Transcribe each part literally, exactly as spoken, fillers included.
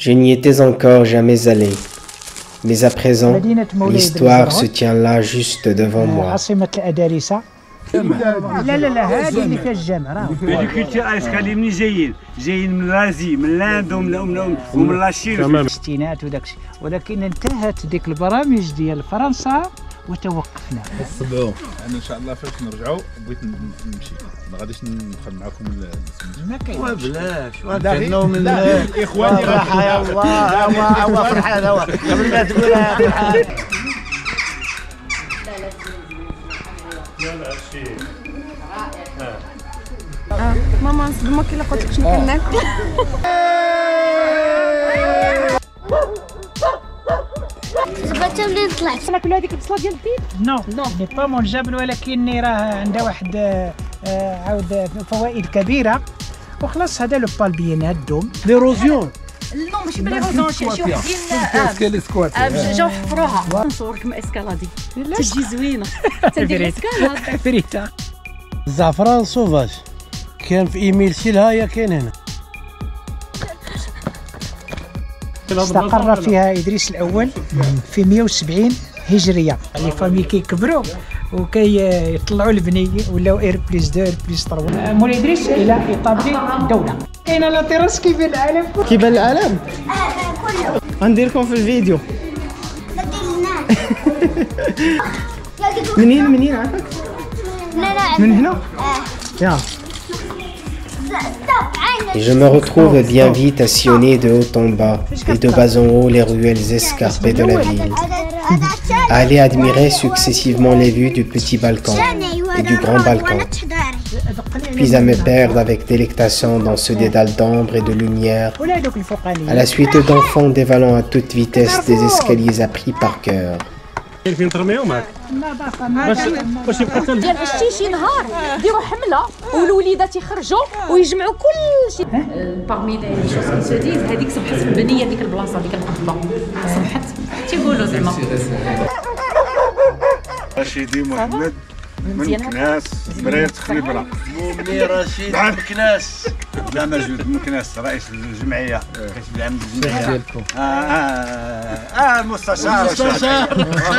Je n'y étais encore jamais allé, mais à présent, l'histoire se tient là juste devant moi. لا لا لا هذه اللي فيها الجامع راه هذيك قلتي اسكالي منين جايين جايين من لازي من لاند ومن ومن لاشين في الستينات وداك الشيء ولكن انتهت ديك البرامج ديال فرنسا وتوقفنا. الصبعو انا ان شاء الله فاش نرجعوا بغيت نمشي ما غاديش ندخل معكم ما كاينش بلاش كانوا من اخواني راحه يا الله هو هو فرحان هو قبل ما تقولها فرحان. اه ماما نصدمك الا قلت لك شنو كناكل. زبطت منين طلعت ناكلوا هذيك البصله ديال البيض. نو نو ني با مون جبل ولكن راه عندها واحد عاود فوائد كبيره وخلاص هذا لو بالبيان هادوم ليروزيون لا ماشي باليروزيون شي وحدين اسكالي سكوات جاو حفروها نصورك مع اسكالادي تجي زوينه تدير اسكالاد فريتا. الزعفران سوفاج كان في ايميل شيلهايا كاين هنا. استقر فيها إدريس الأول في مئة وسبعين هجرية. لي فامي كيكبروا وكيطلعوا البني ولاو اير بليس دو اير بليس ثلاثة. مولاي إدريس إلى إيطابلي الدولة. كاينة لا تيراس كيبان العالم كيبان العالم كله غنديركم في الفيديو. من منين منين عافاك؟ من هنا؟ يا Et je me retrouve bien vite à sillonner de haut en bas et de bas en haut les ruelles escarpées de la ville, à aller admirer successivement les vues du petit Balkan et du grand Balkan, puis à me perdre avec délectation dans ce dédale d'ombre et de lumière, à la suite d'enfants dévalant à toute vitesse des escaliers appris par cœur. ديال شي شي نهار ديروا حمله والوليدات يخرجوا ويجمعوا كل شيء. باغمي لي شوز كي سو ديز هذيك صبحت مبنيه ديك البلاصه ديك القبه صبحت تيقولوا زعما رشيدي محمد من مكناس مريت خيبره. مؤمني رشيد مكناس لا موجود مكناس رئيس الجمعيه كاتب العام الجمعيه ديالكم. اه اه اه المستشار المستشار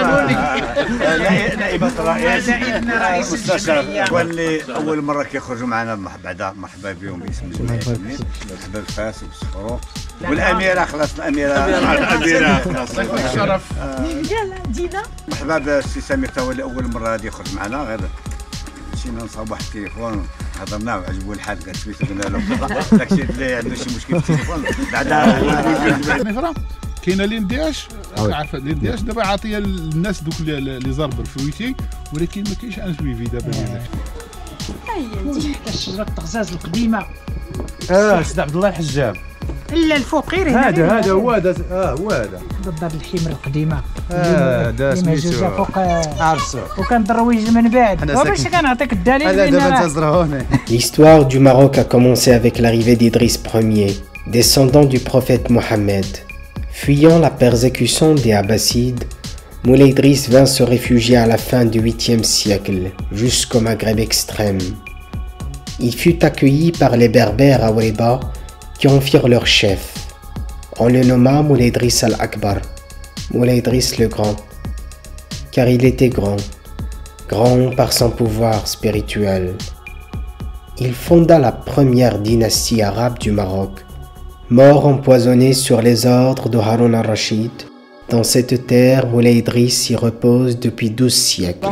نائب الرئيس المستشار هو اللي اول مره كيخرجوا معنا بعدا مرحبا بهم باسم الجمعيه مرحبا بفاس وبسخرو والاميره خلاص الاميره الاميره خلاص الشرف دينا مرحبا بالسي سمير تا هو اللي اول مره غادي يخرج معنا غير مشينا نصاوب واحد التليفون هضرنا وعجبو الحال قال سميتو قلنا له داكشي اللي عنده شي مشكل في التليفون بعدا كاينه ليندياش عارفه ليندياش دابا عاطيه للناس دوك اللي زربوا الفويتي ولكن ما كاينش ان سويفي دابا ديال هي الشجره التغزاز القديمه. اه سيدي عبد الله الحجاب. لا الفوق غير هنا هذا هذا هو هذا اه هو هذا الدار الحمر القديمه. اه هذا سميتو فوق عرسو وكان درويج من بعد باش كنعطيك الدليل. هذا دابا تزرعوني. L'histoire du Maroc a commencé avec l'arrivée d'Idriss Ier, descendant du prophète Mohammed. Fuyant la persécution des Abbassides, Moulay Idriss vint se réfugier à la fin du huitième siècle, jusqu'au Maghreb extrême. Il fut accueilli par les Berbères à Ouéba, qui en firent leur chef. On le nomma Moulay Idriss al-Akbar, Moulay Idriss le Grand, car il était grand, grand par son pouvoir spirituel. Il fonda la première dynastie arabe du Maroc, mort empoisonné sur les ordres de Haroun al-Rachid. Dans cette terre, Moulay Idriss y repose depuis douze siècles.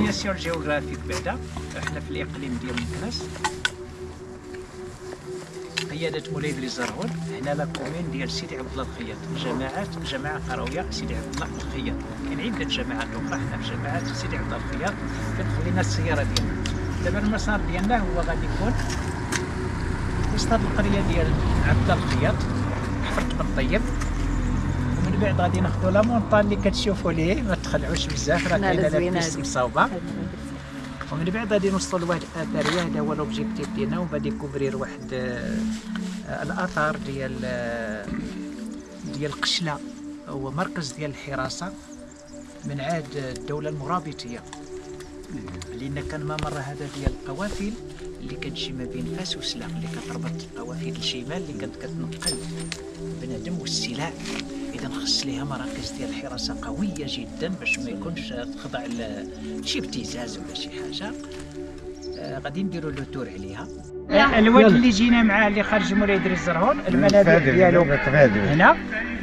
قيادة مولاي إدريس زرغون هنا لا كومين ديال سيدي عبد الله الخياط جماعات جماعة قروية سيدي عبد الله الخياط. كاين عدة جماعات أخرى حنا في جماعات سيدي عبد الله الخياط كنخلينا السيارة ديالنا. دابا المسار ديالنا هو غادي يكون وسط هاد القرية ديال عبد الله الخياط حفرت بن طيب ومن بعد غادي ناخدو لا مونطان اللي كتشوفوا ليه ما تخلعوش بزاف راه كاينة لابيس مصاوبة ومن بعد غادي نوصلوا لواحد الاثريه. هذا هو لوبجيكتيف ديالنا وغادي كوفرير واحد آه الاثار ديال آه ديال قشله هو مركز ديال الحراسه من عهد الدوله المرابطيه لان كان ما مر هذا ديال القوافل اللي كتجي ما بين فاس وسلا، اللي كتربط القوافل الشمال اللي كانت كتنقل بنادم والسلاح. اذا خص ليها مراكز ديال الحراسه قويه جدا باش ما يكونش تخضع لشي ابتزاز ولا شي حاجه. آه غادي نديروا لو تور عليها. آه الواد اللي جينا معاه اللي خرج مولاي ادريس زرهون المنابع ديالو هنا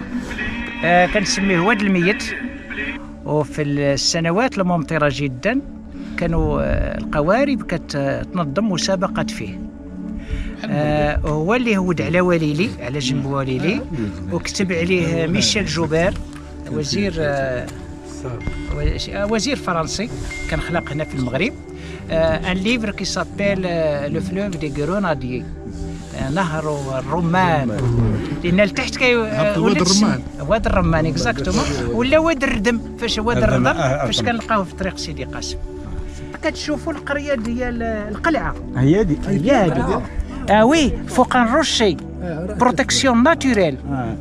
آه كنسميه واد الميت. وفي السنوات الممطره جدا كانوا آه القوارب كتنظم مسابقات فيه. آه هو اللي هود على وليلي، على جنب وليلي، وكتب عليه ميشيل جوبير وزير آه وزير فرنسي كان خلق هنا في المغرب. ان ليفر كي سابيل لو فلوف دي غروناديي، نهر الرمان، لان لتحت كي واد الرمان واد الرمان اكزاكتومون، ولا واد الردم. فاش واد الردم فاش كنلقاوه في طريق سيدي قاسم. كتشوفوا القريه ديال القلعه هي هذه هي هذه اه وي فوق الروشي بروتيكسيون ناتوريل.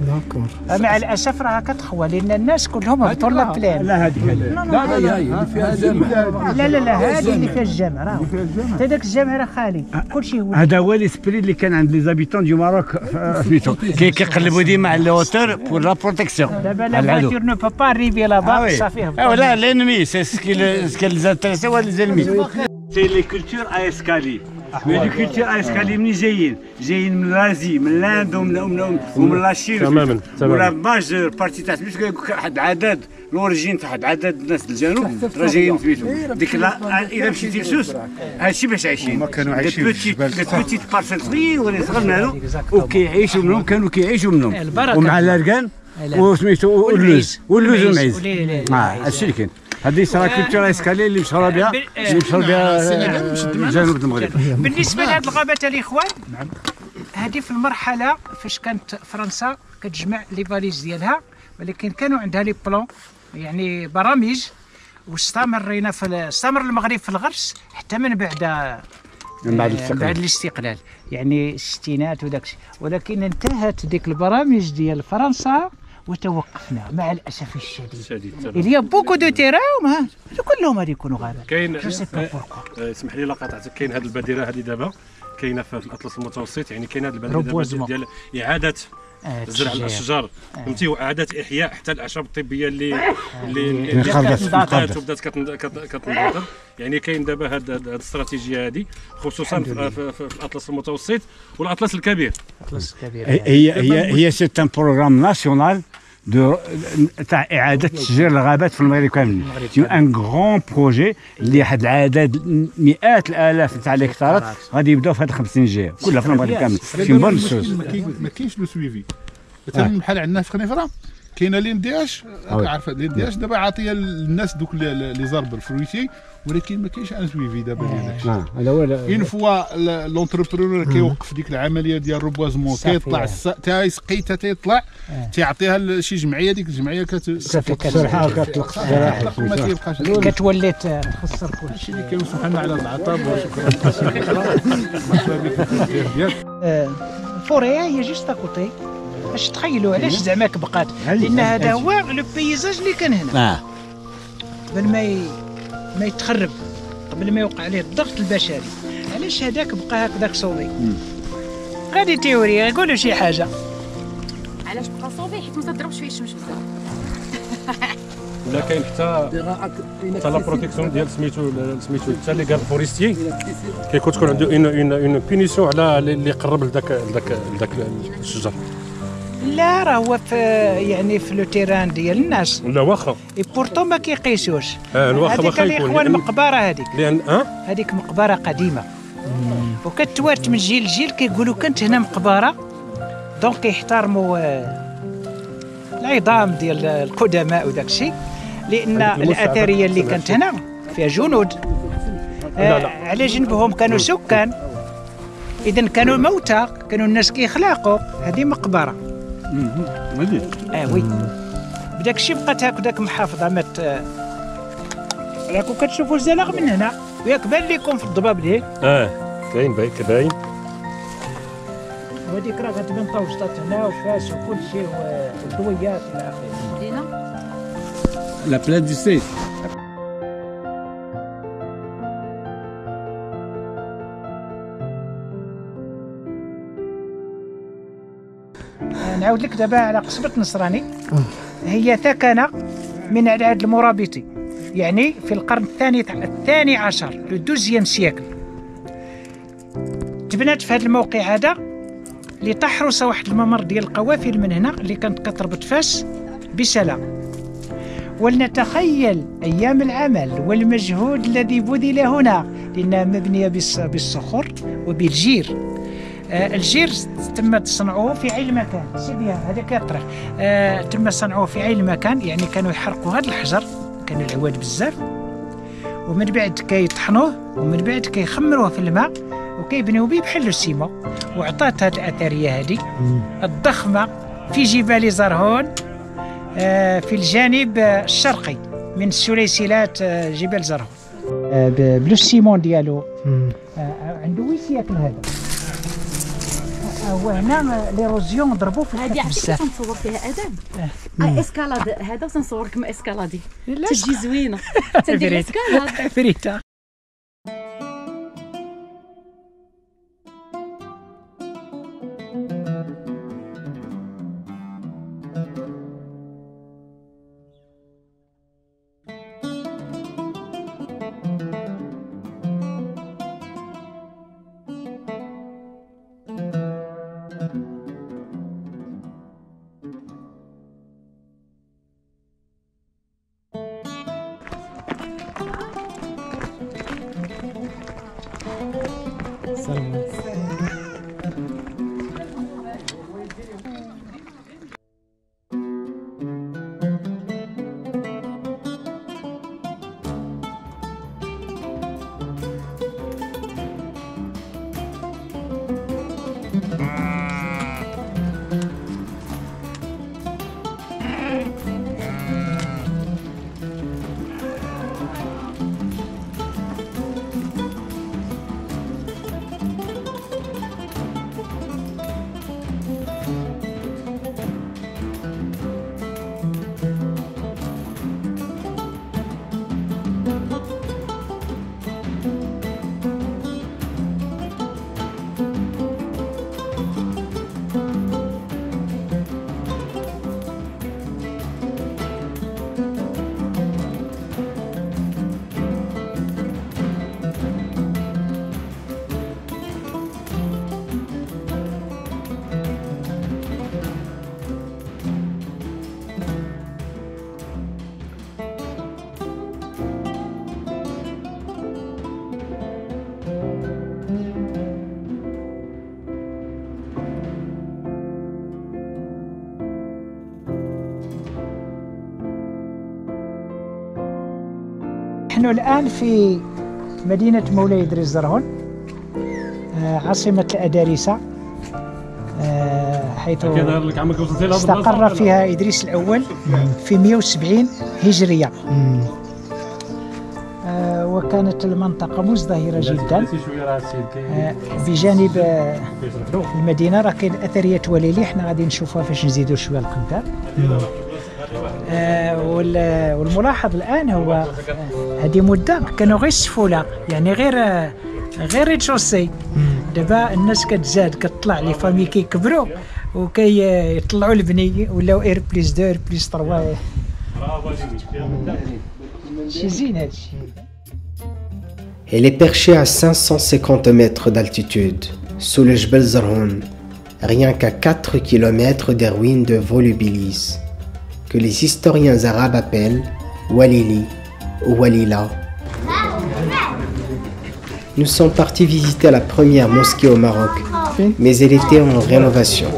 مع الاسف راها كتخوى لان الناس كلهم هبطوا لابلان. لا هذيك لا لا هي اللي فيها جامع. لا لا لا هذه اللي فيها الجامع راه حتى داك الجامع راه خالي كلشي هو. هذا هو ليسبري اللي كان عند لي زابيتون دو ماروك سميتو كيقلبوا ديما على لوتور بور لا بروتيكسيون. دابا لا فواتور نو با با ريفي لابا صافي هبط. اه لا لينمي سي سكي سكي لي انتريسي هو لي زينمي. سي لي كولتور ا اسكالي. مي لي كولتور ا اسكالي منين جايين؟ جايين من لازي، من لاند ومن لاشين. تماما تماما. ولا ماجور بارتي تاع سميتو كيقول واحد العدد لوريجين تاع واحد العدد الناس الجنوب راه جايين سميتو. ديك اذا مشيتي لسوس هادشي باش عايشين. هما كانوا عايشين في الجبال. بيتيت بارسل صغير ولا صغر مالو وكيعيشوا منهم، كانوا كيعيشوا منهم ومع الاركان وسميتو واللوز واللوز والمعيز. اه هادشي اللي كاين. هذه صرا كولتور اسكالي اللي مشهوره بها اللي مشهور بها جنوب المغرب. بالنسبه لهذه الغابات الاخوان، هذه في المرحله فاش كانت فرنسا كتجمع لي فاليز ديالها، ولكن كانوا عندها لي بلون يعني برامج، واستمرينا في استمر المغرب في الغرس حتى من بعد من بعد الاستقلال بعد الاستقلال يعني الستينات وداك الشيء. ولكن انتهت ديك البرامج ديال فرنسا وتوقفنا مع الاسف الشديد. il y a beaucoup de terrain كلهم غادي يكونوا غابات. كاين اسمح لي لا قاطعتك، كاين هذه البادره هذه دابا كاينه في الاطلس المتوسط، يعني كاين هذه البادره دابا ديال اعاده زرع الاشجار فهمتي، واعاده احياء حتى الاعشاب الطبيه اللي اللي خرجت وبدات كتنضر. يعني كاين دابا هذه الاستراتيجيه هذه خصوصا في, في, في الاطلس المتوسط والاطلس الكبير. الاطلس الكبير هي هي هي سي ان بروغرام ناسيونال دو تاع اعاده تشجير الغابات في المغرب كامل. سي ان غران بروجي اللي واحد العدد مئات الالاف تاع الهكتارات غادي يبداو في هاد خمس سنين الجايه كلها في المغرب كامل. سي بون سوز. ما كاينش لو سويفي مثلا بحال عندنا في خنيفره كاينه لين دي اش عارفه لين دي اش دابا عاطيه للناس دوك لي زرب الفرويتي، ولكن ما كاينش ان سويفي دابا ديال داكشي. هذا هو اون فوا لونتربرونور كيوقف ديك العمليه ديال الروبوازمون كيطلع تا يسقي تا يطلع تيعطيها شي جمعيه، ديك الجمعيه كتسرحها وكتطلق الزراعه ما كيبقاش كتولي تخسر كلشي اللي كاين. سبحان على العطاء وشكرا. فوريا هي جوست اكوتي باش تخيلوا علاش زعما بقات، لان هذا هو لو بيزاج اللي كان هنا قبل ما ي... ما يتخرب، قبل ما يوقع عليه الضغط البشري. علاش هذاك بقى هكذاك صوبي؟ غادي تيوري يقولوا شي حاجه. علاش بقى صوبي؟ حيت ما تضربش فيه الشمس بزاف. ولا كاين حتى حتى لا بروتيكسيون ديال سميتو سميتو حتى لي غارد فوريستيي كيكون تكون عنده اون اون اون بينيسيون على اللي قرب لذاك لذاك لذاك الشجر. لا راه هو في يعني في لو تيران ديال الناس. لا واخا اي بورتو ما كيقيسوش. اه واخا واخا يكون الاخوان مقبره هذيك، لان اه هذيك مقبره قديمه وكتوارث من جيل لجيل. كيقولوا كانت هنا مقبره دونك كيحترموا العظام ديال القدماء وداك الشيء، لان الاثريه اللي كانت هنا فيها جنود آه على جنبهم كانوا سكان، اذا كانوا موتى، كانوا الناس كيخلاقوا. هذه مقبره. اه وي بداك الشيء بقات هكذاك محافظه. مات راكم كتشوفوا الزلق من هنا، ياك بان لكم في الضباب ديال اه كاين باين كباين. وهذيك راه غتبان طوجطات هنا وفاس وكل شيء والضويات الى اخره. لا بلاد دو سيت. نعاود لك دابا على قصبة نصراني. هي ثكنة من العهد المرابطي، يعني في القرن الثاني الثاني عشر لو دوزيام سيكل. تبنات في هذا الموقع هذا لتحرس واحد الممر ديال القوافل من هنا اللي كانت كتربط فاس بسلام. ولنتخيل أيام العمل والمجهود الذي بذل هنا، لأنها مبنية بالصخور وبالجير. آه الجير تم تصنعه في عين المكان، سيديها هذا كيطرح. آه تم صنعه في عين المكان، يعني كانوا يحرقوا هذا الحجر، كانوا العواد بزاف، ومن بعد كيطحنوه ومن بعد كيخمروه في الماء وكيبنيو به بحال السيمو. وعطات هذه الأثرية هذه الضخمة في جبال زرهون في الجانب الشرقي من سلسلات جبال زرهون. بلو سيمون ديالو عنده وي سياكل هذا. وهنا ليروزيون ضربوا في الحيط بزاف. هذه تنصور فيها ادم اسكالاد، هذا تنصورك مع اسكالادي تجي زوينه تدير اسكالاد فريتا. نحن الآن في مدينة مولاي إدريس زرهون، عاصمة الأدارسة، حيث استقر فيها إدريس الأول في مئة وسبعين هجرية. وكانت المنطقة مزدهرة جدا. بجانب المدينة راه كاين أثريات وليلي، حنا غادي نشوفوها فاش نزيدو شوية القدام. والملاحظ الآن هو هذه مدة كانوا غير السفولة، يعني غير غير ريتشوسي. دابا الناس كتزاد كتطلع لي فامي كيكبروا وكيطلعوا البني ولاو اير بليس دو اير بليس تروا. شي زين هادشي. Elle est perchée à cinq cent cinquante mètres d'altitude, sous le Jebel Zerhoun, rien qu'à quatre kilomètres des ruines de Volubilis, que les historiens arabes appellent Walili ou Walila. Nous sommes partis visiter la première mosquée au Maroc, mais elle était en rénovation.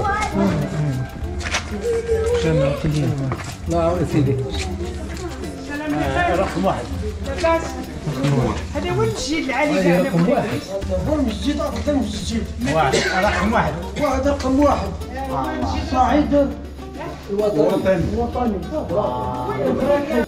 هذا هو المسجد العالي رقم واحد. هو المسجد أفضل مسجد. واحد رقم واحد. واحد رقم واحد. صعيد الوطني. الوطني.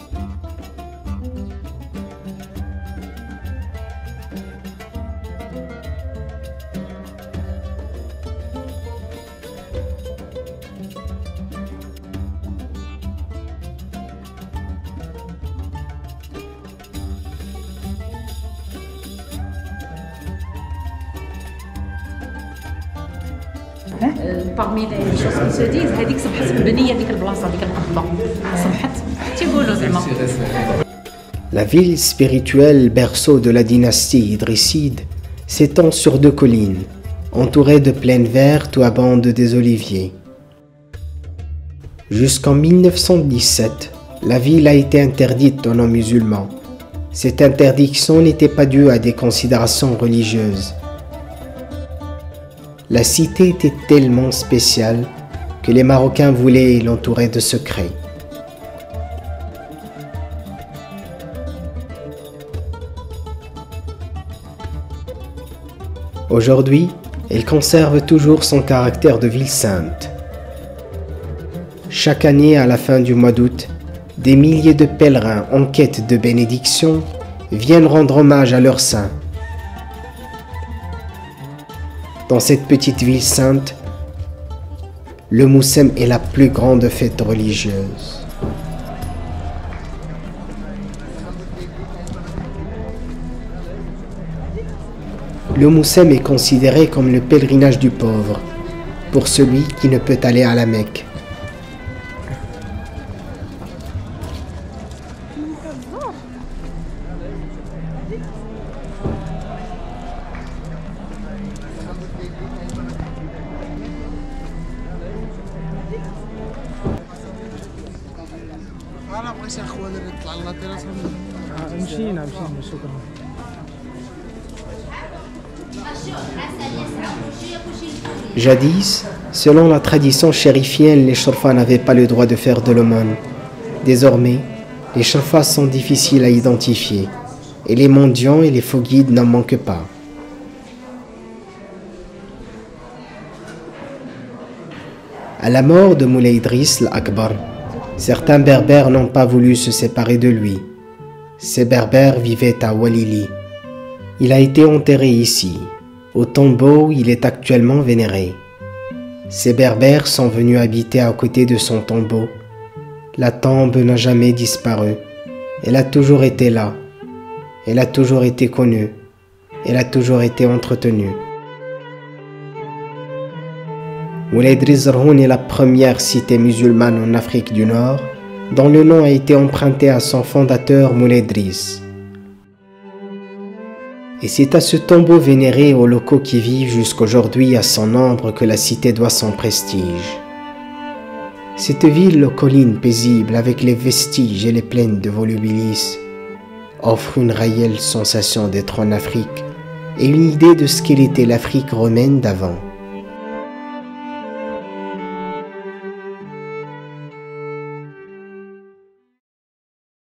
Parmi les choses qui se disent, هذيك صبحت مبنية ديك البلاصة ديك القبة صبحت تيقولوا زعما. La ville spirituelle, berceau de la dynastie idrisside, s'étend sur deux collines, entourée de plaines vertes où abondent des oliviers. Jusqu'en mille neuf cent dix-sept, la ville a été interdite aux non-musulmans. Cette interdiction n'était pas due à des considérations religieuses. La cité était tellement spéciale que les Marocains voulaient l'entourer de secrets. Aujourd'hui, elle conserve toujours son caractère de ville sainte. Chaque année, à la fin du mois d'août, des milliers de pèlerins en quête de bénédiction viennent rendre hommage à leurs saints. Dans cette petite ville sainte, le Moussem est la plus grande fête religieuse. Le Moussem est considéré comme le pèlerinage du pauvre, pour celui qui ne peut aller à la Mecque. مشينا مشينا شكرا. Jadis, selon la tradition chérifienne, les Chorfas n'avaient pas le droit de faire de l'aumône. Désormais, les Chorfas sont difficiles à identifier, et les mendiants et les faux guides n'en manquent pas. À la mort de Moulay Idriss l'Akbar, certains berbères n'ont pas voulu se séparer de lui. Ces berbères vivaient à Walili. Il a été enterré ici, au tombeau où il est actuellement vénéré. Ces berbères sont venus habiter à côté de son tombeau. La tombe n'a jamais disparu. Elle a toujours été là. Elle a toujours été connue. Elle a toujours été entretenue. Moulay Idriss Zerhoun est la première cité musulmane en Afrique du Nord dont le nom a été emprunté à son fondateur Moulay Idriss. Et c'est à ce tombeau vénéré aux locaux qui vivent jusqu'aujourd'hui à son nombre que la cité doit son prestige. Cette ville aux collines paisibles avec les vestiges et les plaines de volubilis offre une réelle sensation d'être en Afrique et une idée de ce qu'elle était l'Afrique romaine d'avant.